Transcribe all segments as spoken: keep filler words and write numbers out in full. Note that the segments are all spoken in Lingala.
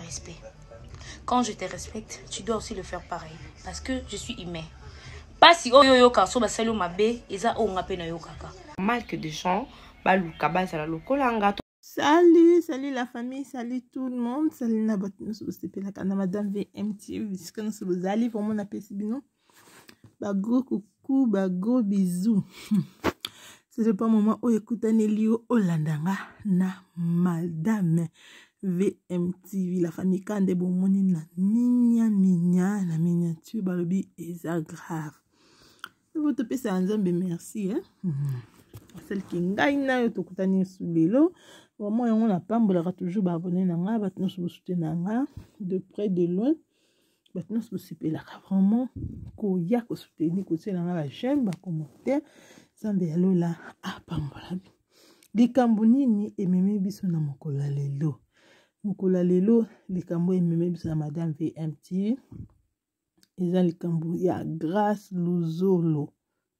respect. Quand je te respecte, tu dois aussi le faire pareil. Parce que je suis humain. Pas si oh yo yo kaso ba salo mabe, eza o ngape na yo kaka. Mal que des gens, ba luka ba za la lokolanga. Salut, salut la famille, salut tout le monde. Salut na batno so sepe la kana madame V M T V. Puisque nous sommes allés vraiment na pesi bino. Ba gros coucou, ba gros bisous. C'est pas moment où écouter Nelio Olandanga na madame V M T V. La famille Kande Bomoni na minya minya na miniature balobi eza grave. Votre pesa nzambe merci hein. Celle qui gagne na yo tokutani sulelo. Vraiment on a pambola toujours ba abonner na nga batno so soutenir nga de près de loin. Batno so sipela vraiment ko ya ko soutenir ko tsela nga la chaîne ba commentaire nzambe yalola apambola. Likambo nini ememe biso na mokolo lelo. Mokolo lelo likambo ememe biso na madame V M T V. Eza likambo ya Grâce Luzolo.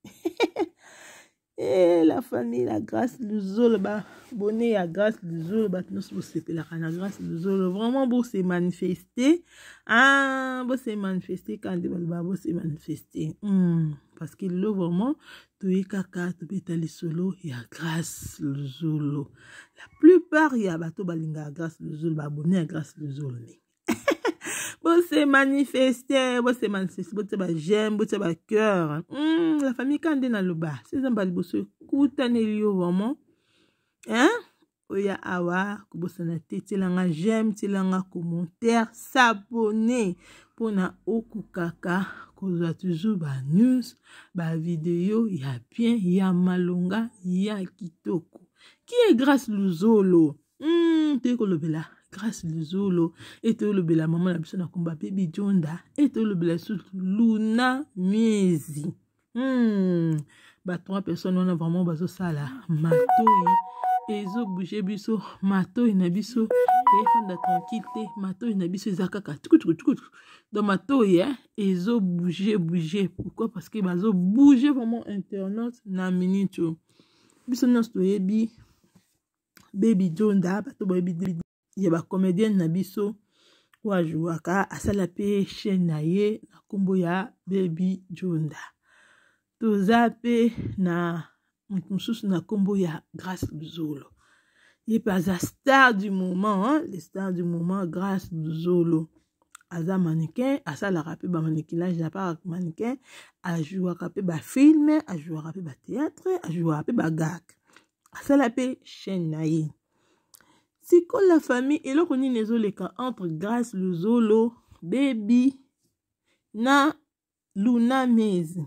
Et la famille la Grâce Luzolo ba bonnet ya Grâce Luzolo ba nous se la kana Grâce Luzolo vraiment beau se manifester ah beau se manifester quand de ba beau se manifester hmm. Parce que là vraiment tout est kaka tout est solo ya Grâce Luzolo. La plupart ya bato balinga Grâce Luzolo ba bonnet ya Grâce Luzolo. Bon se manifester, bon se manifester, bon se ba j'aime, bon se ba cœur. Hmm, la famille Kande na loba. C'est un bal bosse kutanelio vraiment. Hein? Oya awa kubosana tete langa j'aime, tilanga commentaire, s'abonner pour na oku kaka kozwa toujours ba news, ba vidéo ya bien, ya malonga, ya kitoko. Qui est Grâce Luzolo? Hmm, te kolobela. Grâce Luzolo et tout le bela maman la personne a combat baby Jonda et tout le bela sous Luna Miezi. Hmm. Bah trois personnes on a vraiment bazo sala matoi ezo bouger biso matoi na biso téléphone de tranquillité matoi na biso zakaka tuku tuku tuku dans matoi hein ezo bouger bouger pourquoi parce que bazo bouger vraiment internet na minute biso non stoyebi baby Jonda bato baby ya ba comédienne na biso wa jouaka asala pe chaîne na ye na kombo ya Baby Jonda toza pe na mususu na kombo ya Grâce Luzolo ye pas la star du moment hein? Les stars du moment Grâce Luzolo aza mannequin asala rapé ba mannequinage na pas mannequin a jouaka pe ba film a jouaka pe ba théâtre a jouaka pe ba gag asala pe chaîne na ye. Si que la famille et le koni nezoleka entre Grâce Luzolo, Baby na Luna Miezi.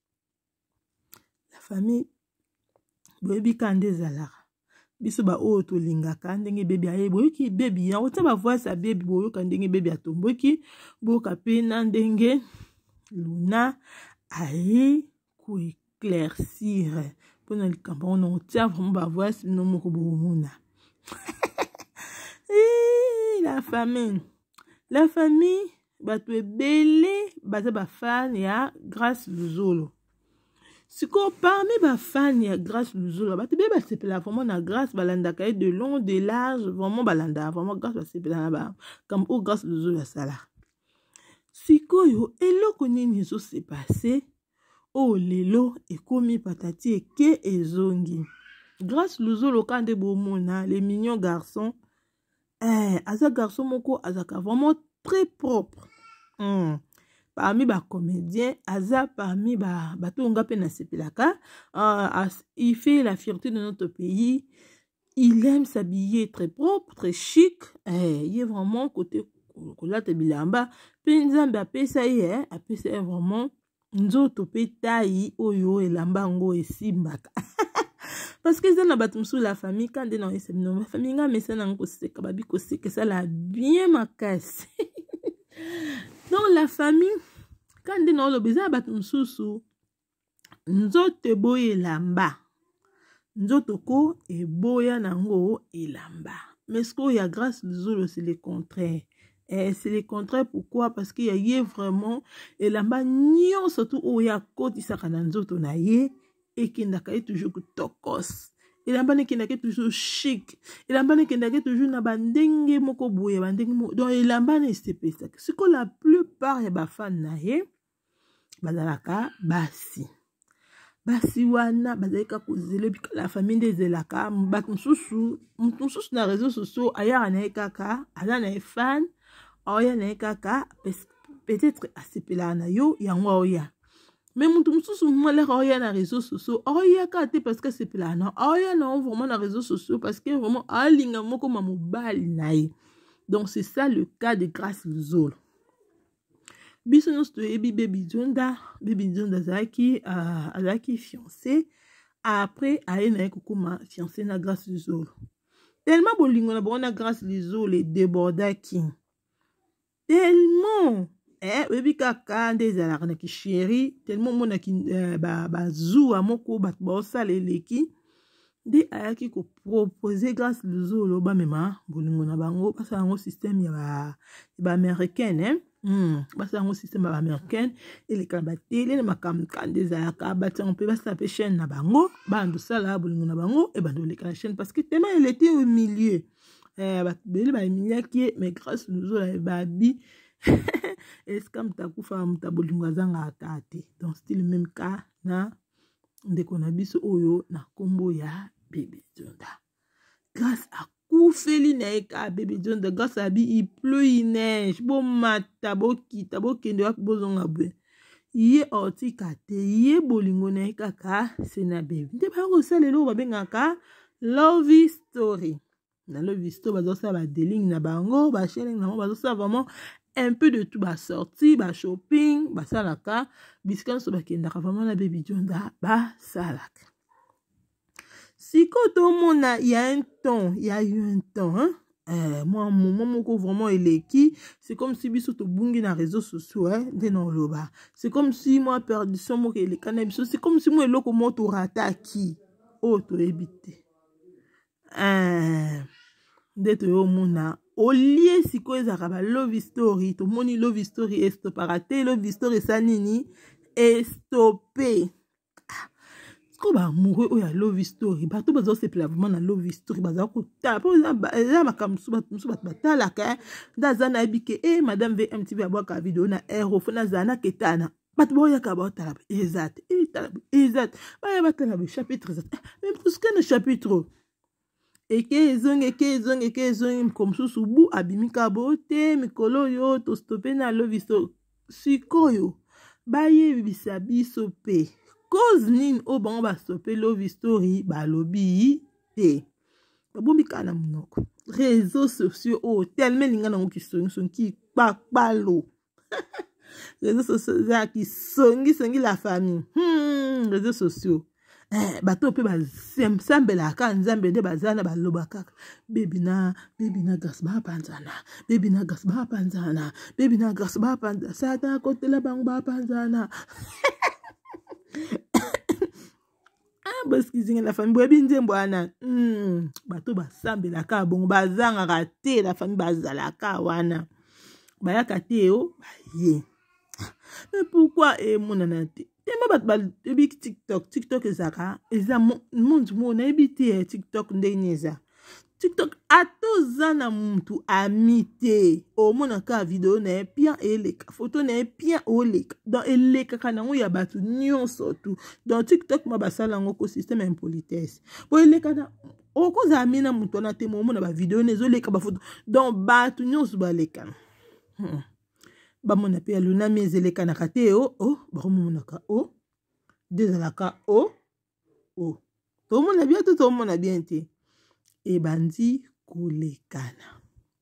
La famille Baby Kande zalara. Biso ba o to lingaka ndenge Baby aye boyoki Baby ya ota ba voix sa Baby boyoka ndenge Baby atomboki boka pe na ndenge Luna aye ko éclaircir pour na likambo on tient vraiment ba voix no moko bomona. La famille, la famille, bato ebele, bato ba fan ya Grâce Luzolo. Si ko parmi ba fan ya Grâce Luzolo, bato be ba sepela vraiment na Grâce balanda kay de long de large, vraiment balanda, vraiment Grâce ba sepela ba comme au Grâce Luzolo sala. Si ko yo eloko nini zo se passé, oh lelo ekomi patati eke ezongi. Grâce Luzolo kande bomona les mignons garçons. Eh, aza garçon moko azaka vraiment très propre. Hmm. Parmi ba comédien, aza parmi ba batonga pe na sepelaka, uh, il fait la fierté de notre pays. Il aime s'habiller très propre, très chic. Eh, il est vraiment côté kolate bilamba. Pe nzambe apesa ye, apesa vraiment nzoto pe taille oyo elamba ngo esimbaka. Parce que ça n'a sous la famille quand on est la famille nga mais ça n'a pas c'est que que ça l'a bien ma casse. Donc la famille quand on a le besoin battre sous nzoto boye lamba nzoto ko e boya nango elamba mais ce qu'il y a Grâce Luzolo c'est le contraire. Et c'est le contraire pourquoi parce qu'il y a vraiment elamba nyon surtout où il y a côté ça kana nzoto na ye et qui n'a qu'à toujours tokos elamba nekendaki toujours chic, elamba nekendaki toujours na bandenge moko boye, bandenge moko. Donc elamba nesepesaki. Siko la plupart ya bafan na ye bazalaka basi. Basi wana bazalika kozele la famille nde ezelaka bato mosusu moto mosusu na réseaux sociaux ayaka na ye kaka aza na ye fan aoya na ye kaka peut-être asepelaka na yo yango aoya. Mais moto mosusu malaka aoya na réseaux sociaux aoyaka te parce que asepelaka na aoya na yo vraiment na réseaux sociaux parce que vraiment alinga moko ma mobali na ye. Donc c'est ça le cas de Grace Luzolo. Biso nyonso toyebi Baby Zonda, Baby Zonda azalaki uh, azalaki fiancé après aye na ye kokoma fiancé na Grace Luzolo. Tellement bolingo na bango na Grace Luzolo débordaki. Tellement eh bebi kaka nde ezalaka na kisheri, tellement monaki uh, ba bazuwa moko bato baosala eleki nde ayaki kopropose Grace Luzolo bamema bolingo na bango basala yango système ya ba, ba américaine eh? Hmm, basa un système américain et les kabatele na makamkande za ka batan pe basa pe chaîne na bango bando sala bolingo na bango et bando le chaîne parce que tellement il était au milieu eh ba beli ba milieu qui mais Grace Luzolo la babi est-ce comme ta kufa mta bolingo zanga atate. Donc c'est le même cas na ndeko na biso oyo na kombo ya Baby Zonda. Grâce à Koufeli neka Baby Zonda grâce à bi il pleut il neige bon mata bokita bokende wa bozonga bwe ye otika te ye bolingo neka ka sena Baby nde ba ko salelo ba bengaka love story na love story bazo sa ba deling na bango ba sharing na bazo sa vraiment un peu de tout ba sorti ba shopping ba salaka biskan so ba kenda vraiment na Baby Zonda ba salaka. Si quand tout le monde a, il y a un temps, il y a eu un temps, hein, euh, moi, mon moment vraiment il est qui, c'est comme si biso to bungi na réseaux sociaux, hein, de non loba. C'est comme si moi perdu son mot que les cannabis, c'est comme si moi le comment to rata qui, oh to éviter. Euh, d'être au monde au lieu si quoi ça va love story, to moni love story est stopé, raté love story ça nini est stoppé. Ko ba amoureux oya love story bato bazo se vraiment na love story baza ko ta po za makamsu bato musu bato batala ka ndaza na bike eh madame V M T V abwa ka video na hero fona zana ketana bato boya ka ba tala exact eh tala exact ba ba tala chapitre exact même pour ce que le chapitre et que zonge que zonge que zonge comme sous bu abimika bote mikolo yo to stopper na love story sikoyo ba ye bibisa biso pe cause nin o bango ba stopper love story ba lobby te ba bombi kana munoko réseaux sociaux o tellement linga na ki songi songi pa palo réseaux sociaux za ki songi songi la famille hmm réseaux sociaux eh bato pe ba sembela ka nzambe de bazana ba lobaka baby na baby na gas ba panzana baby na gas ba panzana baby na gas ba panzana sata kote la bango ba panzana. Ah parce que la famille boyebi nzembo wana hmm bato basambela ka bongo bazanga raté la famille bazalaka wana bayaka te o baye. Mais pourquoi e monana te tema bat bal ebi TikTok TikTok ezaka eza monde mo na ebité TikTok ndeneza TikTok atozana muntu amité o mona ka video na bien eleka photo na bien oleka dans eleka kana ngo ya batu nyonso tu dans TikTok ma basala ngo ko système impolitesse bo eleka na o ko za mina muntu na temo mona ba video nezo leka ba photo dans batu nyonso baleka hmm. Ba mona pe aluna mezeleka na kate o o ba mona ka o dezalaka o o to mona bien to to mona bien te e bandi kolekana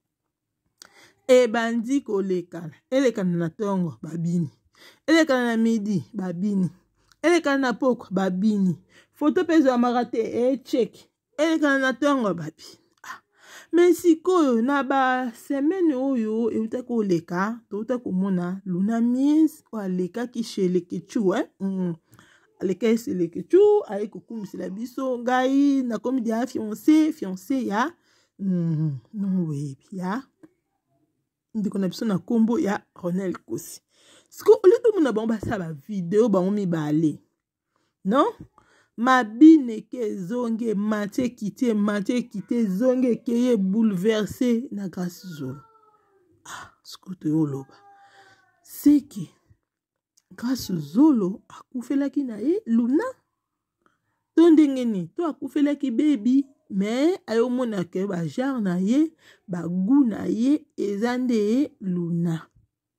e bandi kolekana elekana na tongo babini elekana na midi babini elekana na poko babini photo pezo amarate e check elekana na tongo babi ah. Mais sikoyo na ba semaine oyo e uta koleka to uta komona luna mies o aleka ki sheleke chu eh mm. Aleka sheleke chu ay kokumisela biso ngai na komi dia fiancé fiancé ya mm non webi ya ndiko na biso na kombo ya Ronel Kosi siko oleto mona bango basa ba video bango mibale non mabine ke zonge maté quitté maté quitté zonge ke bouleversé na grâce zolo. Ah, skoto yoloba. C'est que grâce zolo akufelaki na ye Luna. To ndenge ni to akufelaki baby mais ayo mona ke ba genre na ye ba goût na ye ezande Luna.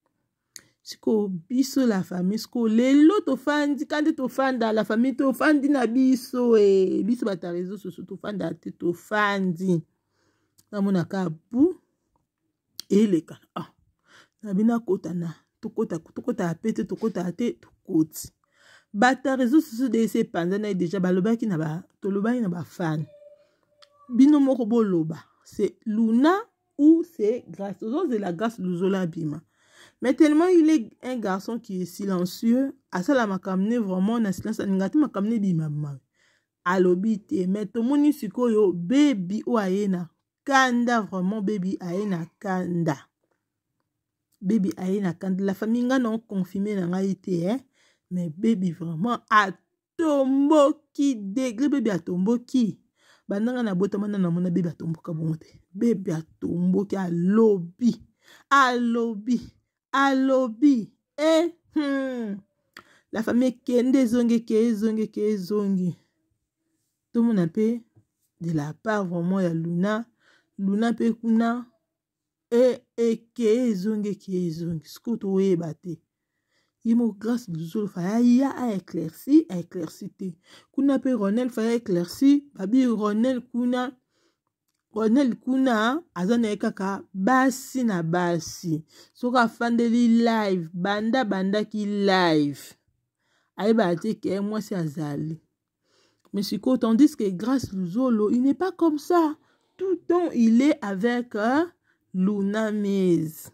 Siko biso la famille siko lelo to fandi kandi to fanda la famille to fandi na biso e biso bata réseau soso to fanda te to fandi na mona ka bu eleka ah na bina kota na to kota to kota apete to kota te to koti bata réseau soso de se panza na déjà balobaki na ba to lobaki na ba fan bino moko boloba c'est Luna ou c'est grâce aux de la grâce Luzola bima. Mais tellement il est un garçon qui est silencieux, à ça la m'a camné vraiment dans silence, n'ingati m'a camné bi maman. Alobite, mais tout le monde siko yo baby ou aena kanda vraiment baby aena kanda. Baby aena kanda la famille nga non confirmé na nga été hein, mais baby vraiment a tomboki degré baby a tomboki. Bandanga na bota mana na mona baby a tomboka bonte. Baby a tomboki a lobby. A lobby. Alobi eh hmm. La famille kende zonge ke zonge ke zonge tout le monde pe de la part vraiment ya Luna Luna pe kuna e e ke zonge ke zonge skuto we bate imo grâce Luzolo fa ya a éclairci a éclairci te kuna pe Ronel fa éclairci babi Ronel kuna Ronel kuna azana kaka basi na basi soka fandeli live banda banda ki live aiba te ke moi c'est azali mais si ko tandis que grâce Luzolo il n'est pas comme ça tout le temps il est avec euh, Luna Maze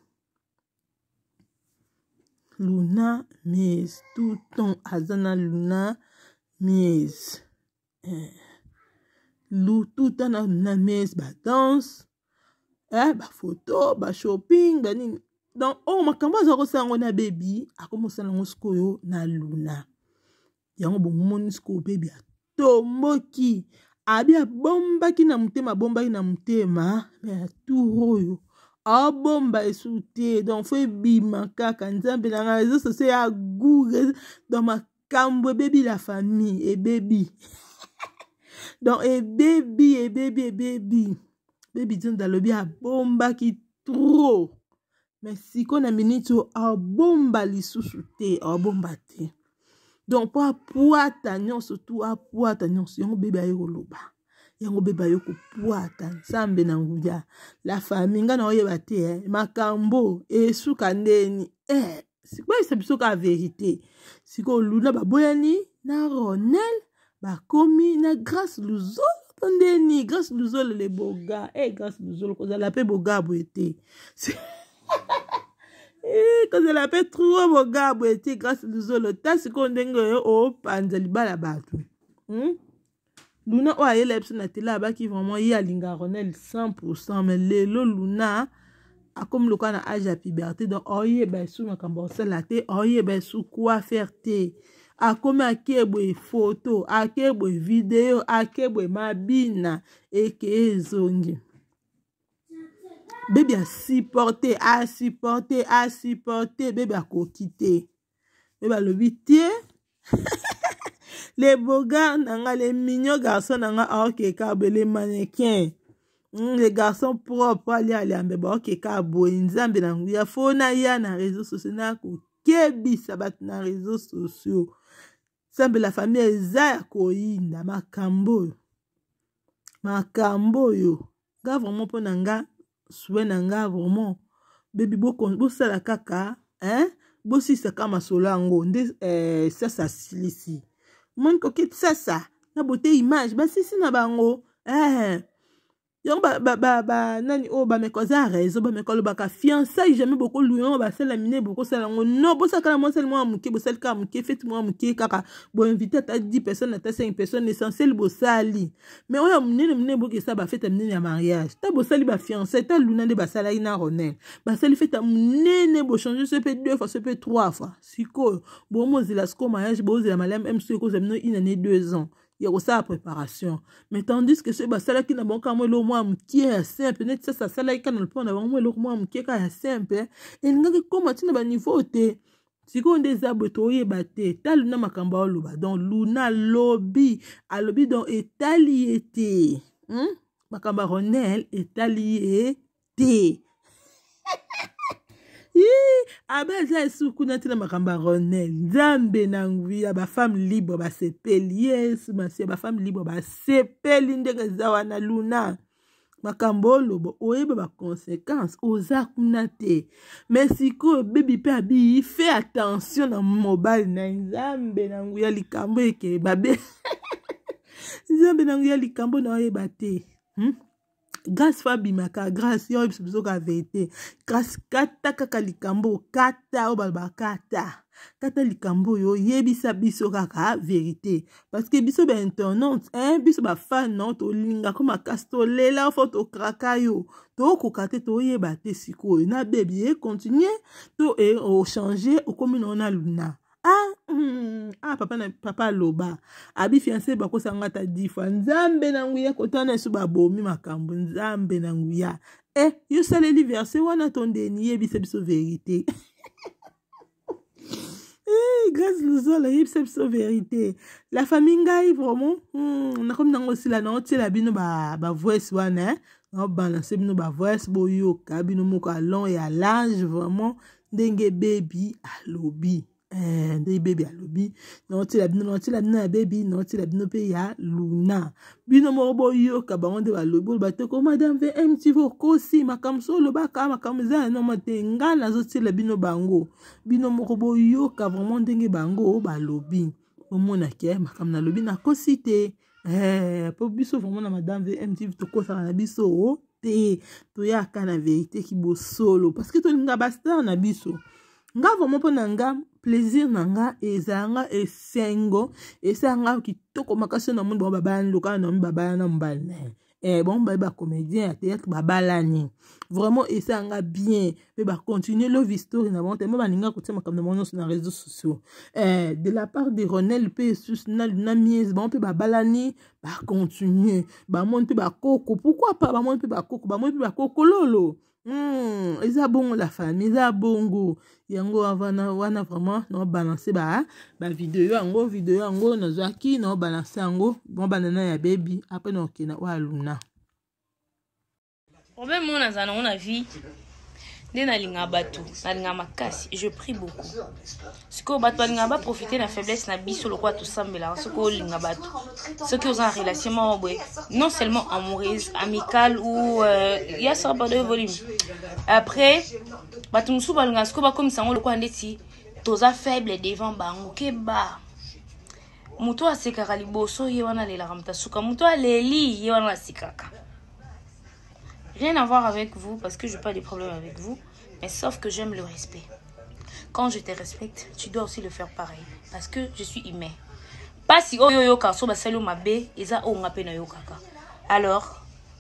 Luna Maze tout le temps azana Luna Maze eh. Lou tout en a na mes ba danse eh ba photo ba shopping ba nini donc oh makambo za ko sango na baby akomosa na ngosko yo na Luna yango bo monisko baby atomboki abi bomba ki na mutema bomba ki na mutema mais tout royo a bomba esute donc faut bima kaka nzambe na réseau social ya google dans ma kambo baby la famille et baby donc et baby et baby et baby baby dit dans le bien bomba qui trop mais si qu'on a minute a bomba li sous-souté a bomba te donc pour poata nyon surtout a poata nyon yon bébé ayo loba yon bébé ayo ko poata sambe na nguya la famille nga na oyeba te eh makambo e suka ndeni eh si quoi c'est biso ka vérité si ko Luna ba boyani na Ronel ba komi na grâce Luzolo tondeni grâce Luzolo le boga eh grâce Luzolo ko za la pe boga boete eh ko za la pe trop boga boete grâce Luzolo ta si ko ndenge o panza libala batu hmm Luna o ayele biso na tela ba ki vraiment y a linga Ronel cent pour cent mais lelo Luna a comme le cas na âge à puberté donc oye ba sou na kambosa la te oye ba sou quoi faire te a comme a kebwe photo a kebwe vidéo a kebwe mabina et que zongi bébé a supporté a supporté a supporté bébé a kokité bébé le huitième les beaux gars nanga les mignons garçons nanga ok kabe les mannequins mm, les garçons propres ali ali ambe ba ok kabo nzambe na nguya fona ya na réseaux sociaux na ko kebisa bat na réseaux sociaux semble la famille eza koyinda makambo makambo yo ga vraiment po nanga souhait nanga vraiment baby boko bo sala kaka hein bo si ça kama solango nde eh ça ça silisi mon coquette ça ça na beauté image ba si si na bango eh yon ba ba ba, ba nani o ba me koza réseau ba me kolo ba ka fiançailles jamais beaucoup louon ba sala mine beaucoup sala ngo non bo sala moi seulement muke bo sala ka muke fait moi muke kaka bo invité ta dix personnes ta cinq personnes essentiel bo sali mais oya mnene mnene bo ke ça ba fait mnene ya mariage ta bo sali ba fiançailles ta Luna de ba sala ina Ronel ba sali fait mnene bo changer ce peut deux fois ce peut trois fois siko bo mo zila sko mariage bo zila malam m ce ko zemno ina ne deux ans ya kosala préparation. Mais tandis que ce basalaki na bango kamo eloko mwa mokie ya simple neti sasa asalaki kana lopo na bango mwa eloko mwa mokie kaka ya simple elingaki koma ntina baniveau te. Sikoyo nde eza boye toyeba te ta Luna makambo aloba donc Luna alobi alobi donc etali ye te hmm? Makambo ya Ronel etali ye te abaza esuku na ntina makambo ya Ronel nzambe na nguya bafemme libre basepeli yesu masi bafemme libre basepeli ndenge eza wana Luna makambo oloba oyeba baconséquence oza kuna te. Mais sikoyo bebi mpe abi fais attention na mobile na nzambe na nguya likambo eke babe nzambe na nguya likambo na oyeba te hmm? Grâce fabimaka grâce yo biso ka vérité grâce kata kaka likambo kata o balba kata kata likambo yo yebisa biso kaka vérité parce que biso ba internaute hein biso ba fan non to linga comme kasto lela photo kraka yo to ko kate to yeba te sikoyo na baby e continuer to e o changer o comme na Luna. Ah, mm, ah papa na papa loba abi fiancé bako sanga ta difa nzambe na nguya kotana su babomi makambo nzambe na nguya eh yo saleli verset wana tonde ni yebisa biso vérité eh grâce Luzola yebisa biso vérité la famille ngai vraiment hmm na comme nango sila na otela bino ba ba voice wana na balancer bino ba voice boyo ka bino moko long et à large vraiment ndenge baby alobi eh ndenge baby alobi na otela bino na otela bino ya baby na otela bino pe ya Luna bino moko boyo ka bango nde balobi ba te ko madame V M T V kosi makamso lo ba ka makamza na matenga na zotela bino bango bino moko boyo ka vraiment ndenge bango balobi omona ke makam na lobi na kosi te eh po biso vraiment na madame V M T V to kosa na biso te to ya ka na vérité ki bo solo parce que to linga basta na biso nga vraiment po na nga plaisir na nga ezanga esengo esanga kitoko makasi na monde babana loka na babana na mbala eh bon ba ba comédien à théâtre babalani vraiment esanga bien pe ba continuer love story na bon tellement baninga ko tsema comme mon sur les réseaux sociaux eh de la part de Ronel pe sus na na mies bon pe babalani ba continuer ba monde pe ba koko pourquoi pas ba monde pe ba koko ba monde pe ba koko lolo. Hmm, eza bongo la famille, eza bongo. Yango avana wana vraiment no balancer ba ba vidéo yango vidéo yango na zaki no balancer yango bon banana ya baby après no kina wa Luna. Problème mon azana on a vie. Nde na linga batu, na linga makasi, je prie beaucoup. Siko batu linga ba profiter na faiblesse na biso lokwa to sambela, siko linga batu. Ceux qui ont en relation non seulement amoureuse, amicale ou euh, il y a ça pas de volume. Après, batu musu ba linga siko ba comme ça on lokwa ndeti, toza faible devant bango ke ba. Muto asekaka liboso ye wana lela ramta suka, muto aleli ye wana sikaka. Rien à voir avec vous parce que je n'ai pas de problème avec vous, mais sauf que j'aime le respect. Quand je te respecte, tu dois aussi le faire pareil parce que je suis humain. Pas si oh yo yo kaso basalo mabe eza o ngape na yo kaka. Alors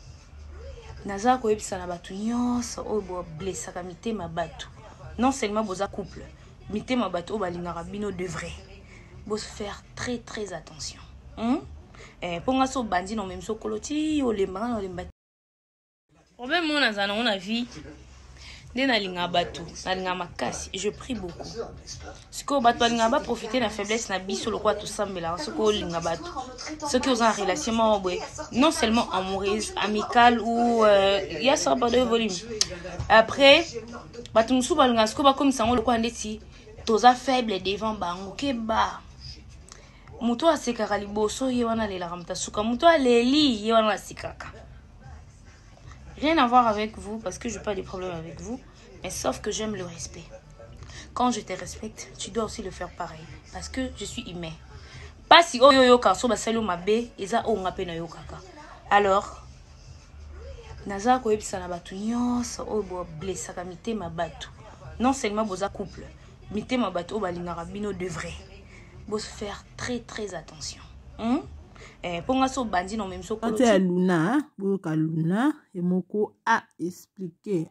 naza ko yebisa na batu nyonso o bo blessa ka mitema batu. Non seulement boza couple, mitema batu o balingaka bino de vrai. Bo faire très très attention. Hein? Eh ponga so bandi no même so koloti o lemba no lemba. Problème mon azana on a vie. Nde na linga batu, na linga makasi, je prie beaucoup. Siko batu linga ba profiter na faiblesse na biso lokwa to sambela, siko linga batu. Ceux qui ont en relation non seulement amoureuse, amicale ou euh, il y a ça pas de volume. Après, batu musu ba linga siko ba comme ça on lokwa ndeti, toza faible devant bango ke ba. Muto asekaka liboso ye wana lela ramta suka, muto aleli ye wana sikaka. Rien à voir avec vous parce que je n'ai pas de problème avec vous, mais sauf que j'aime le respect. Quand je te respecte, tu dois aussi le faire pareil parce que je suis humain. Pas si oh yo yo kaso basalo mabe eza o ngape na yo kaka. Alors naza ko yebisa na batu nyonso o bo blessa ka mitema batu. Non seulement boza couple, mitema batu o balingaka bino de vrai. Bo faire très très attention. Hein? Eh, ponga so bandi no même so koloti. Ate Luna, boka Luna, et moko a expliqué.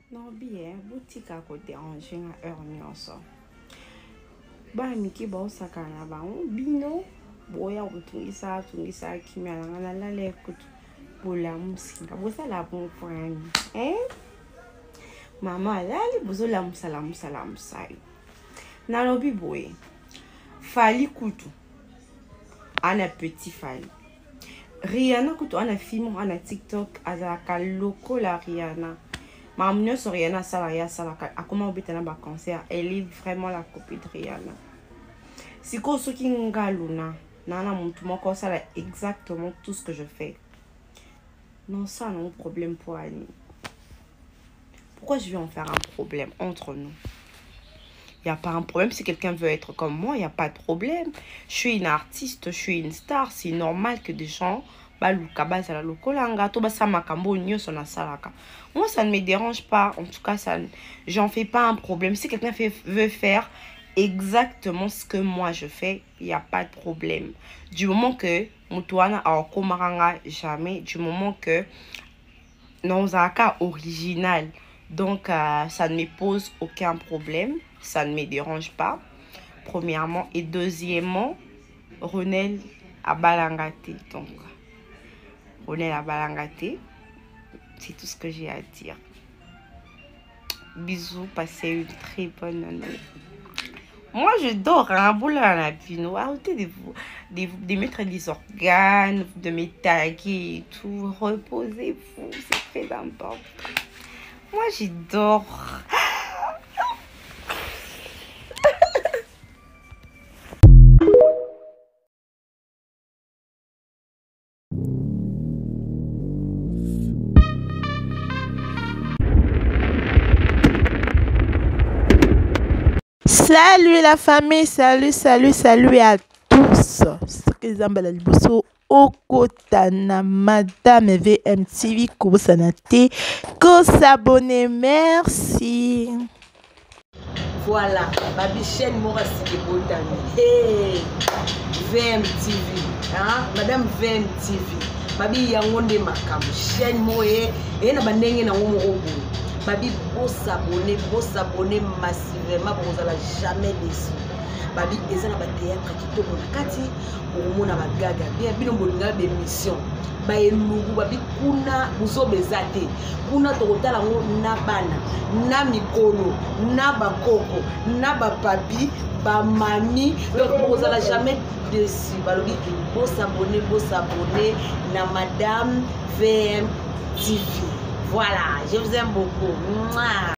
Non, bien, boutique à côté, déranger à heure nyonso. Ba miki ba osaka na ba bino boya utungisa tungisa kimya na la le kutu bola musinga bosa la bon point eh mama lali bozola musala musala musai na lobi boye fali kutu ana petit fali Rihanna kutu ana film ana TikTok azaka loko la Rihanna. Maman sur Rihanna Salaya Salaka a comment obtenir un concert. Elle est vraiment la copie de Rihanna. Si quoi ce qui ngaluna nana mon tout mon ça exactement tout ce que je fais. Non ça non problème pour Annie. Pourquoi je vais en faire un problème entre nous? Il n'y a pas un problème si quelqu'un veut être comme moi, il n'y a pas de problème. Je suis une artiste, je suis une star, c'est normal que des gens moi, ça ne me dérange pas. En tout cas, ça, j'en fais pas un problème. Si quelqu'un veut faire exactement ce que moi je fais, il n'y a pas de problème. Du moment que Moutouana a Komaranga jamais, du moment que non Zaka original, donc euh, ça ne me pose aucun problème, ça ne me dérange pas. Premièrement et deuxièmement, Ronel a balangate donc. On est la balangate. C'est tout ce que j'ai à dire. Bisous, passez une très bonne année. Moi, je dors un boulot à la pino. Arrêtez de, vous, de, de mettre des organes, de me taguer et tout. Reposez-vous, c'est très important. Moi, je dors. Salut la famille, salut, salut, salut à tous. Ce que les ambala liboso okotana Madame V M T V kosanate ko s'abonner, merci. Voilà, babi chaîne mora sike botami. Hey, V M T V, hein, Madame V M T V. Babi yangonde makamu chaîne moye et na bandenge na ngomo obo. Babi beau s'abonner, beau s'abonner massivement pour vous allez jamais déçu. Babi eza na ba théâtre qui to mona kati pour mona ba gaga bien bino molinga be mission. Ba elugu babi kuna buzo bezate. Kuna to kotala ngo na bana, na mikolo, na bakoko, na ba papi, ba mami, donc vous allez jamais déçu. Balobi beau s'abonner, beau s'abonner na Madame V M T V. Voilà, je vous aime beaucoup. Mouah.